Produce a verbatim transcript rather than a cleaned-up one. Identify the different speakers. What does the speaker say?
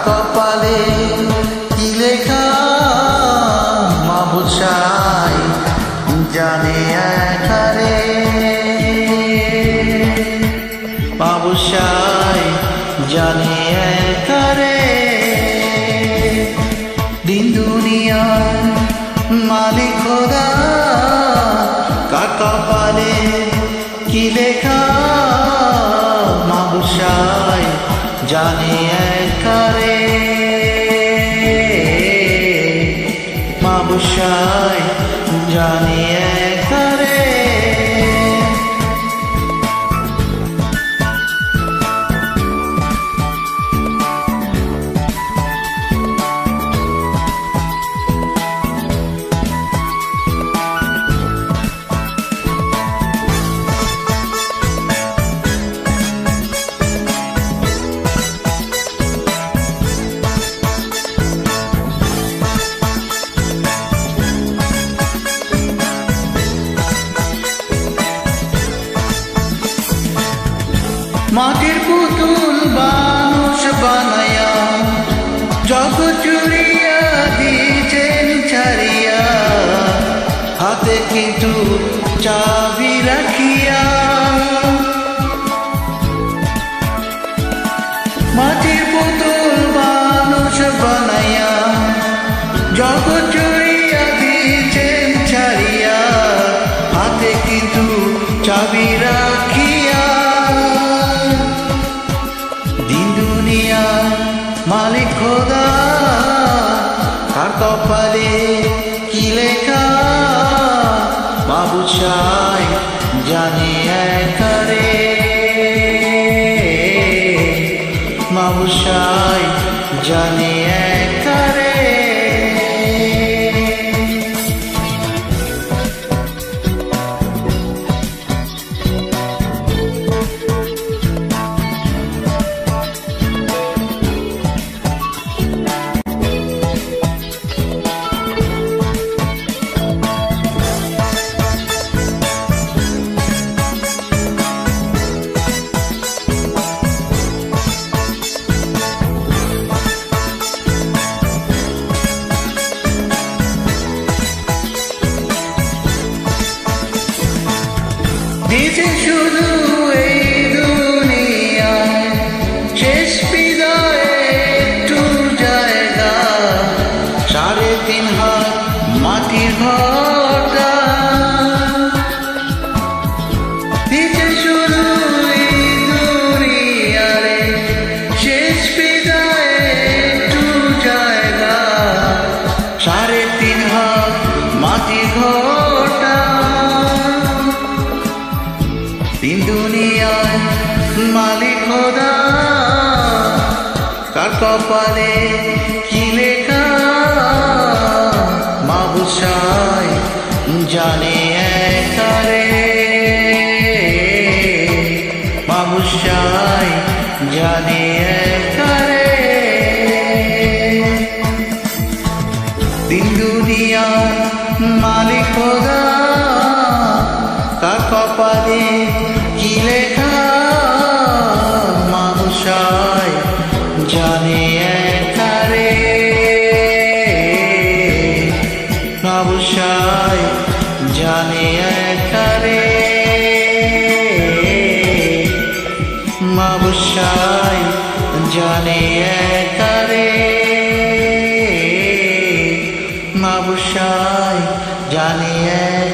Speaker 1: কপালে কি লেখা মাবুদ সাই জানে একারে মাবুদ সাই জানে একারে দিন দুনিয়ার মালিক খোদা কার কপালে কি লেখা মাবুদ সাই জানে একারে মাবুদ সাই জানে একারে মাটির পুতুল মানুষ বানায়া জগৎ জুড়িয়া দিয়েছেন ছাড়িয়া হাতে কিন্তু চাবি রাখিয়া মাটির পুতুল মানুষ বানায়া জগৎ জুড়িয়া দিয়েছেন ছাড়িয়া হাতে কিন্তু চাবি রাখিয়া মালিক খোদা কার কপালে কি লেখা মাবুদ সাই জানে একারে মাবুদ সাই জানে একারে দিয়েছেন শুধু এই দুনিয়ায় শেষ বিদায়ে একটু জায়গা সাড়ে তিন হাত মাটির ঘরটা দিয়েছেন শুধু এই দুনিয়ারে শেষ বিদায়ে একটু জায়গা সাড়ে তিন হাত মাটির ঘরটা দিন দুনিয়ায় মালিক খোদা কার কপালে কি লেখা মাবুদ সাই জানে একারে মাবুদ সাই জানে একারে দিন দুনিয়ার মালিক খোদা কার কপালে কি লেখা মাবুদ সাই জানে একারে মাবুদ সাই জানে একারে মাবুদ সাই জানে একারে মাবুদ সাই জানে